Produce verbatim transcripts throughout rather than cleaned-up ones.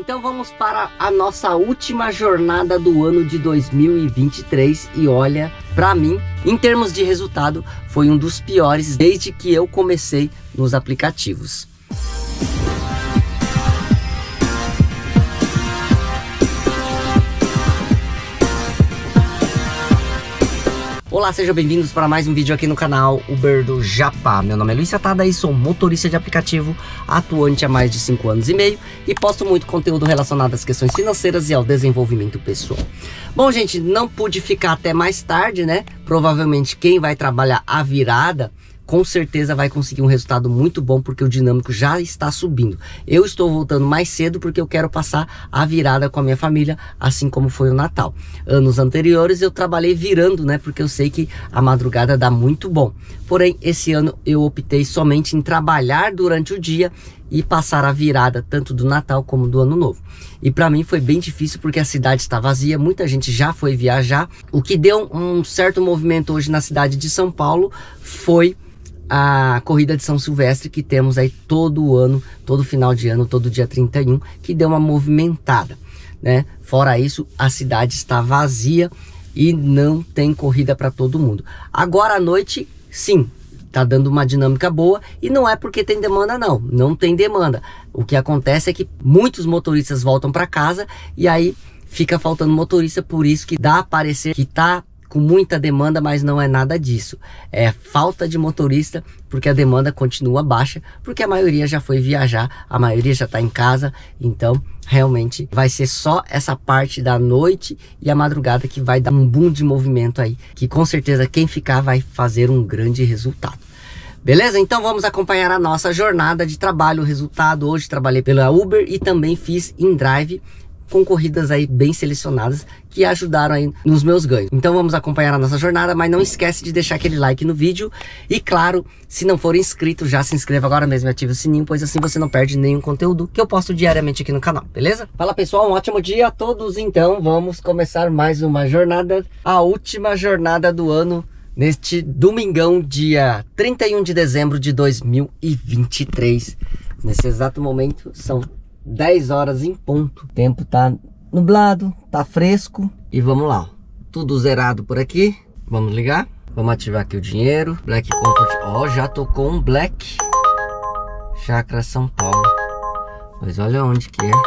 Então vamos para a nossa última jornada do ano de dois mil e vinte e três e olha, para mim, em termos de resultado, foi um dos piores desde que eu comecei nos aplicativos. Olá, sejam bem-vindos para mais um vídeo aqui no canal Uber do Japá. Meu nome é Luiz Satada e sou motorista de aplicativo, atuante há mais de cinco anos e meio e posto muito conteúdo relacionado às questões financeiras e ao desenvolvimento pessoal. Bom, gente, não pude ficar até mais tarde, né? Provavelmente quem vai trabalhar a virada com certeza vai conseguir um resultado muito bom, porque o dinâmico já está subindo. Eu estou voltando mais cedo porque eu quero passar a virada com a minha família, assim como foi o Natal. Anos anteriores eu trabalhei virando, né? Porque eu sei que a madrugada dá muito bom. Porém, esse ano eu optei somente em trabalhar durante o dia e passar a virada tanto do Natal como do Ano Novo. E para mim foi bem difícil porque a cidade está vazia, muita gente já foi viajar. O que deu um certo movimento hoje na cidade de São Paulo foi a corrida de São Silvestre, que temos aí todo ano, todo final de ano, todo dia trinta e um, que deu uma movimentada, né? Fora isso, a cidade está vazia e não tem corrida para todo mundo. Agora à noite, sim, tá dando uma dinâmica boa e não é porque tem demanda, não, não tem demanda. O que acontece é que muitos motoristas voltam para casa e aí fica faltando motorista, por isso que dá a parecer que tá com muita demanda, mas não é nada disso. É falta de motorista, porque a demanda continua baixa, porque a maioria já foi viajar, a maioria já está em casa, então realmente vai ser só essa parte da noite e a madrugada que vai dar um boom de movimento aí, que com certeza quem ficar vai fazer um grande resultado. Beleza? Então vamos acompanhar a nossa jornada de trabalho, o resultado. Hoje trabalhei pela Uber e também fiz InDrive, com corridas aí bem selecionadas que ajudaram aí nos meus ganhos. Então vamos acompanhar a nossa jornada, mas não esquece de deixar aquele like no vídeo e claro, se não for inscrito, já se inscreva agora mesmo e ative o sininho, pois assim você não perde nenhum conteúdo que eu posto diariamente aqui no canal, beleza? Fala pessoal, um ótimo dia a todos. Então vamos começar mais uma jornada, a última jornada do ano, neste domingão, dia trinta e um de dezembro de dois mil e vinte e três. Nesse exato momento são dez horas em ponto. O tempo tá nublado, tá fresco. E vamos lá, ó. Tudo zerado por aqui. Vamos ligar. Vamos ativar aqui o dinheiro. Black Comfort. Ó, já tocou um Black Chácara São Paulo. Mas olha onde que é.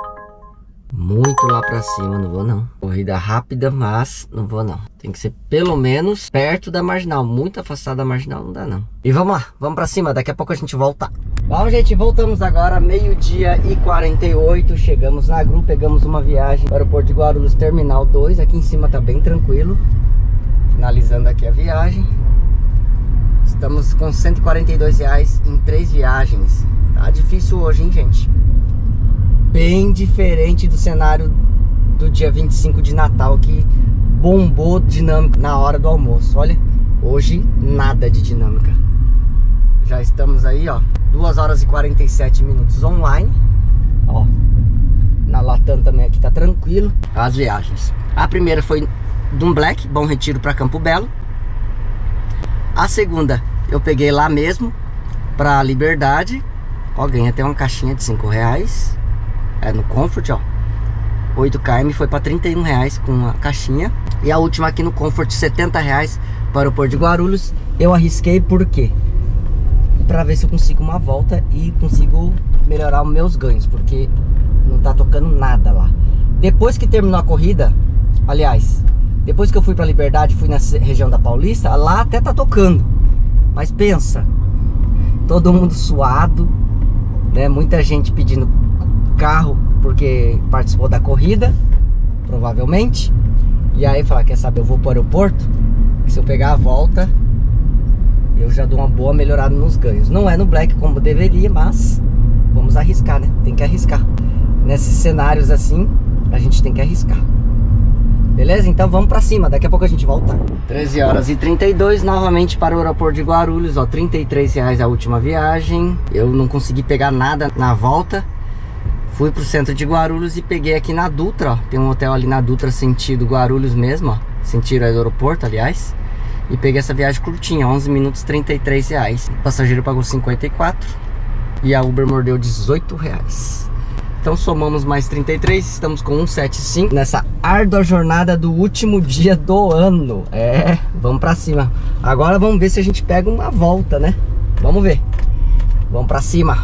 Muito lá pra cima, não vou não. Corrida rápida, mas não vou não. Tem que ser pelo menos perto da marginal. Muito afastado da marginal não dá não. E vamos lá, vamos pra cima. Daqui a pouco a gente volta. Bom, gente, voltamos agora, meio-dia e quarenta e oito. Chegamos na Gru, pegamos uma viagem para o Aeroporto de Guarulhos, Terminal dois. Aqui em cima tá bem tranquilo. Finalizando aqui a viagem. Estamos com cento e quarenta e dois reais em três viagens. Tá difícil hoje, hein, gente? Bem diferente do cenário do dia vinte e cinco de Natal, que bombou dinâmica na hora do almoço. Olha, hoje nada de dinâmica. Já estamos aí, ó, duas horas e quarenta e sete minutos online. Ó, na Latam também aqui tá tranquilo. As viagens. A primeira foi de um Black, Bom Retiro para Campo Belo. A segunda eu peguei lá mesmo, pra Liberdade. Ó, ganhei até uma caixinha de cinco reais. É no Comfort, ó, oito quilômetros, foi para trinta e um reais com a caixinha. E a última aqui no Comfort, setenta reais para o Aeroporto de Guarulhos. Eu arrisquei por quê? Para ver se eu consigo uma volta e consigo melhorar os meus ganhos, porque não tá tocando nada lá. Depois que terminou a corrida, aliás, depois que eu fui para Liberdade, fui na região da Paulista, lá até tá tocando. Mas pensa, todo mundo suado, né? Muita gente pedindo carro porque participou da corrida, provavelmente. E aí falar, quer saber, eu vou para o aeroporto, que se eu pegar a volta eu já dou uma boa melhorada nos ganhos. Não é no Black como deveria, mas vamos arriscar, né? Tem que arriscar. Nesses cenários assim, a gente tem que arriscar. Beleza? Então vamos pra cima, daqui a pouco a gente volta. treze horas e trinta e dois, novamente para o Aeroporto de Guarulhos, ó, trinta e três reais a última viagem. Eu não consegui pegar nada na volta. Fui pro centro de Guarulhos e peguei aqui na Dutra, ó. Tem um hotel ali na Dutra, sentido Guarulhos mesmo, ó. Sentido aeroporto, aliás. E peguei essa viagem curtinha, onze minutos, trinta e três reais. O passageiro pagou cinquenta e quatro e a Uber mordeu dezoito reais. Então somamos mais trinta e três, estamos com cento e setenta e cinco nessa árdua jornada do último dia do ano. É, vamos pra cima. Agora vamos ver se a gente pega uma volta, né? Vamos ver. Vamos pra cima.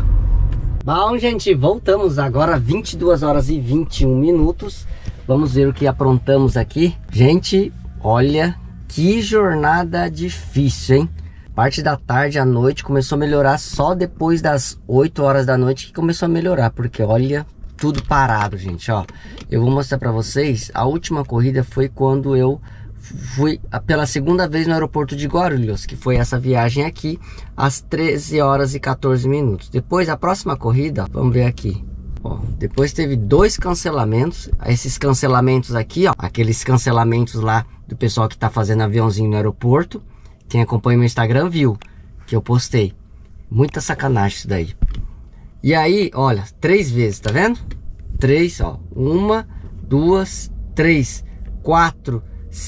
Bom, gente, voltamos agora, vinte e duas horas e vinte e um minutos. Vamos ver o que aprontamos aqui. Gente, olha que jornada difícil, hein? Parte da tarde à noite começou a melhorar, só depois das oito horas da noite que começou a melhorar, porque olha, tudo parado, gente, ó. Eu vou mostrar pra vocês, a última corrida foi quando eu fui pela segunda vez no aeroporto de Guarulhos, que foi essa viagem aqui, às treze horas e quatorze minutos. Depois, a próxima corrida, vamos ver aqui. Ó, depois teve dois cancelamentos. Esses cancelamentos aqui, ó, aqueles cancelamentos lá do pessoal que tá fazendo aviãozinho no aeroporto. Quem acompanha meu Instagram viu que eu postei. Muita sacanagem isso daí. E aí, olha, três vezes, tá vendo? Três, ó. Uma, duas, três, quatro,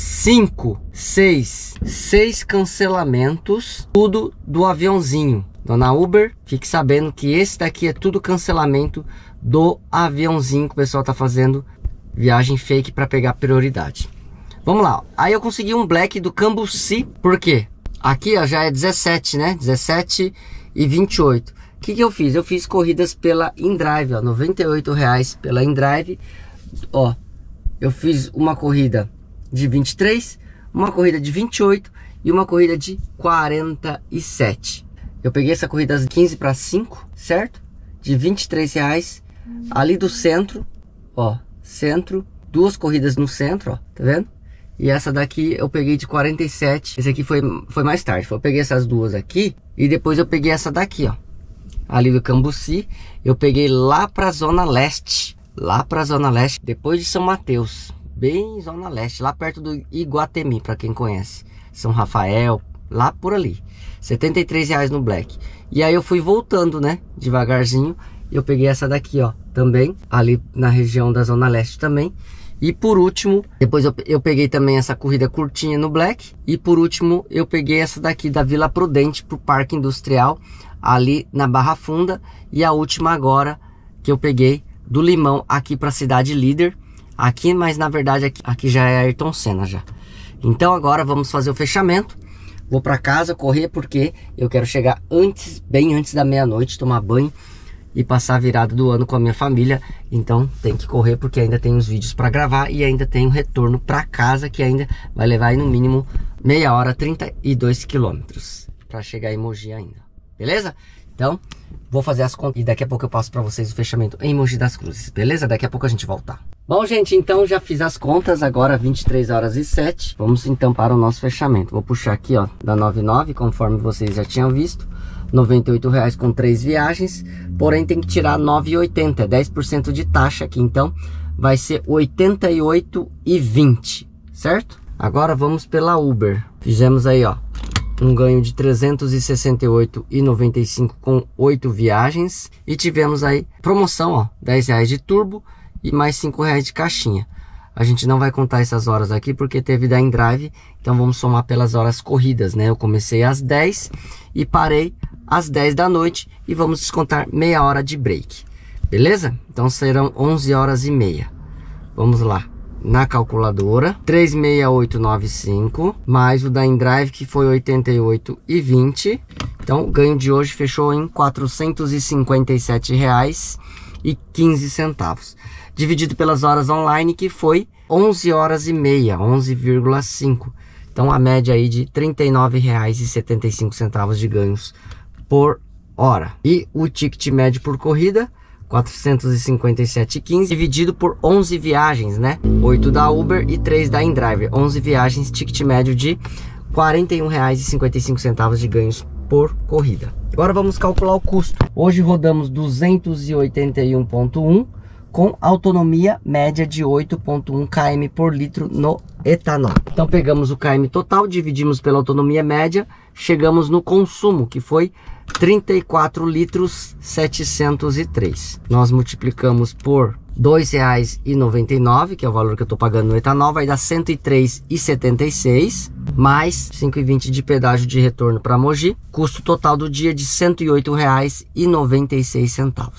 cinco, seis. Seis cancelamentos, tudo do aviãozinho. Dona Uber, fique sabendo que esse daqui é tudo cancelamento do aviãozinho que o pessoal tá fazendo viagem fake para pegar prioridade. Vamos lá, ó. Aí eu consegui um black do Cambuci, por quê? Aqui, ó, já é dezessete, né? dezessete e vinte e oito. O que que eu fiz? Eu fiz corridas pela InDrive, ó, noventa e oito reais pela InDrive. Ó, eu fiz uma corrida de vinte e três, uma corrida de vinte e oito e uma corrida de quarenta e sete. Eu peguei essa corrida às quinze para cinco, certo? De vinte e três reais. Ali do centro, ó, centro, duas corridas no centro, ó, tá vendo? E essa daqui eu peguei de quarenta e sete. Esse aqui foi, foi mais tarde. Eu peguei essas duas aqui e depois eu peguei essa daqui, ó. Ali do Cambuci. Eu peguei lá pra Zona Leste. Lá pra Zona Leste, depois de São Mateus. Bem Zona Leste, lá perto do Iguatemi, pra quem conhece. São Rafael, lá por ali. setenta e três reais no Black. E aí eu fui voltando, né, devagarzinho. Eu peguei essa daqui, ó, também, ali na região da Zona Leste também. E por último, depois eu, eu peguei também essa corrida curtinha no Black. E por último, eu peguei essa daqui da Vila Prudente pro Parque Industrial, ali na Barra Funda. E a última agora, que eu peguei do Limão aqui pra Cidade Líder. Aqui, mas na verdade aqui, aqui já é Ayrton Senna já. Então agora vamos fazer o fechamento. Vou pra casa correr porque eu quero chegar antes, bem antes da meia-noite, tomar banho e passar a virada do ano com a minha família. Então tem que correr porque ainda tem os vídeos para gravar e ainda tem o retorno para casa, que ainda vai levar aí no mínimo meia hora, trinta e dois quilômetros para chegar em Mogi ainda, beleza? Então vou fazer as contas e daqui a pouco eu passo para vocês o fechamento em Mogi das Cruzes, beleza? Daqui a pouco a gente volta. Bom, gente, então já fiz as contas, agora vinte e três horas e sete. Vamos então para o nosso fechamento. Vou puxar aqui, ó, da noventa e nove, conforme vocês já tinham visto. noventa e oito reais com três viagens, porém tem que tirar nove e oitenta, é dez por cento de taxa aqui, então vai ser oitenta e oito e vinte, certo? Agora vamos pela Uber. Fizemos aí, ó, um ganho de trezentos e sessenta e oito reais e noventa e cinco com oito viagens e tivemos aí promoção, ó, dez reais de turbo e mais cinco reais de caixinha. A gente não vai contar essas horas aqui porque teve da InDrive, então vamos somar pelas horas corridas, né? Eu comecei às dez e parei às dez da noite e vamos descontar meia hora de break, beleza? Então serão onze horas e meia. Vamos lá, na calculadora, três mil seiscentos e oitenta e cinco, mais o da InDrive que foi oitenta e oito e vinte. Então o ganho de hoje fechou em quatrocentos e cinquenta e sete reais e quinze centavos. Dividido pelas horas online, que foi onze horas e meia, onze vírgula cinco. Então a média aí de trinta e nove reais e setenta e cinco centavos de ganhos por hora. E o ticket médio por corrida, quatrocentos e cinquenta e sete reais e quinze, dividido por onze viagens, né? oito da Uber e três da InDrive. onze viagens, ticket médio de quarenta e um reais e cinquenta e cinco centavos de ganhos por corrida. Agora vamos calcular o custo. Hoje rodamos duzentos e oitenta e um vírgula um com autonomia média de oito vírgula um quilômetros por litro no etanol. Então pegamos o quilômetro total, dividimos pela autonomia média, chegamos no consumo, que foi trinta e quatro litros setecentos e três. Nós multiplicamos por dois reais e noventa e nove, que é o valor que eu estou pagando no etanol, vai dar cento e três reais e setenta e seis, mais cinco reais e vinte de pedágio de retorno para Mogi. Custo total do dia de cento e oito reais e noventa e seis centavos.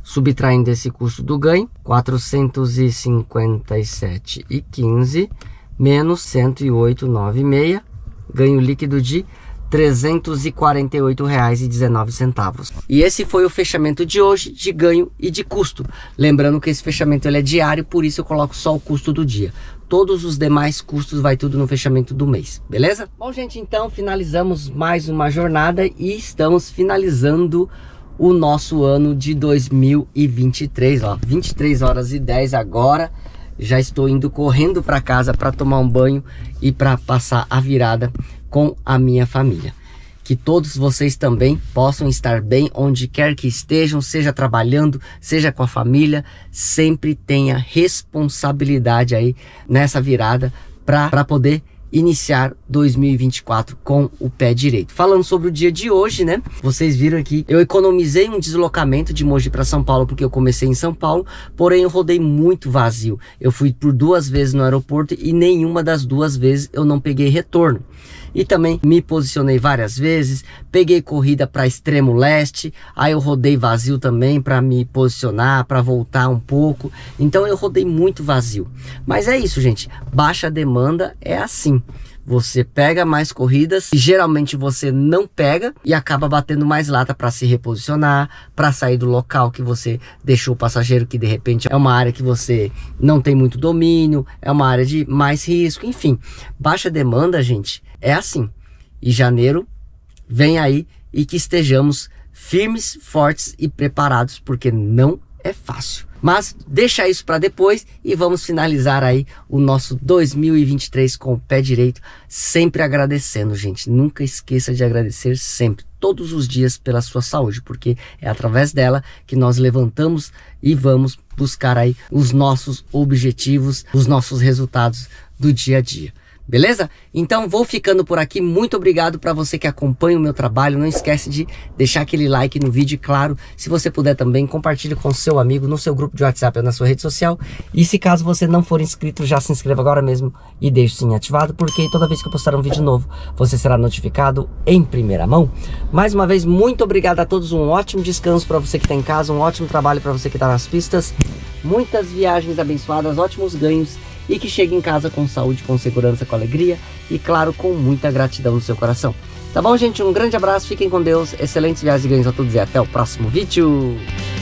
subtraindo esse custo do ganho, quatrocentos e cinquenta e sete reais e quinze centavos menos cento e oito reais e noventa e seis centavos, ganho líquido de trezentos e quarenta e oito reais e dezenove centavos. E esse foi o fechamento de hoje de ganho e de custo. Lembrando que esse fechamento ele é diário, por isso eu coloco só o custo do dia. Todos os demais custos vai tudo no fechamento do mês, beleza? Bom, gente, então finalizamos mais uma jornada e estamos finalizando o nosso ano de dois mil e vinte e três, ó, vinte e três horas e dez agora. Já estou indo correndo para casa para tomar um banho e para passar a virada com a minha família. Que todos vocês também possam estar bem onde quer que estejam, seja trabalhando, seja com a família, sempre tenha responsabilidade aí nessa virada para poder iniciar dois mil e vinte e quatro com o pé direito. Falando sobre o dia de hoje, né? Vocês viram aqui, eu economizei um deslocamento de Mogi para São Paulo porque eu comecei em São Paulo, porém eu rodei muito vazio. Eu fui por duas vezes no aeroporto e nenhuma das duas vezes eu não peguei retorno. E também me posicionei várias vezes, peguei corrida para extremo leste, aí eu rodei vazio também para me posicionar, para voltar um pouco. Então eu rodei muito vazio. Mas é isso, gente, baixa demanda é assim. Você pega mais corridas e geralmente você não pega e acaba batendo mais lata para se reposicionar, para sair do local que você deixou o passageiro, que de repente é uma área que você não tem muito domínio, é uma área de mais risco, enfim. Baixa demanda, gente, é assim. E janeiro vem aí e que estejamos firmes, fortes e preparados, porque não é fácil. Mas deixa isso para depois e vamos finalizar aí o nosso dois mil e vinte e três com o pé direito, sempre agradecendo, gente. Nunca esqueça de agradecer sempre, todos os dias, pela sua saúde, porque é através dela que nós levantamos e vamos buscar aí os nossos objetivos, os nossos resultados do dia a dia. Beleza? Então vou ficando por aqui. Muito obrigado para você que acompanha o meu trabalho. Não esquece de deixar aquele like no vídeo. E claro, se você puder também, compartilhe com seu amigo no seu grupo de WhatsApp ou na sua rede social. E se caso você não for inscrito, já se inscreva agora mesmo e deixe o sininho ativado, porque toda vez que eu postar um vídeo novo, você será notificado em primeira mão. Mais uma vez, muito obrigado a todos. Um ótimo descanso para você que está em casa. Um ótimo trabalho para você que está nas pistas. Muitas viagens abençoadas, ótimos ganhos. E que chegue em casa com saúde, com segurança, com alegria e, claro, com muita gratidão no seu coração. Tá bom, gente? Um grande abraço, fiquem com Deus, excelentes viagens e ganhos a todos e até o próximo vídeo!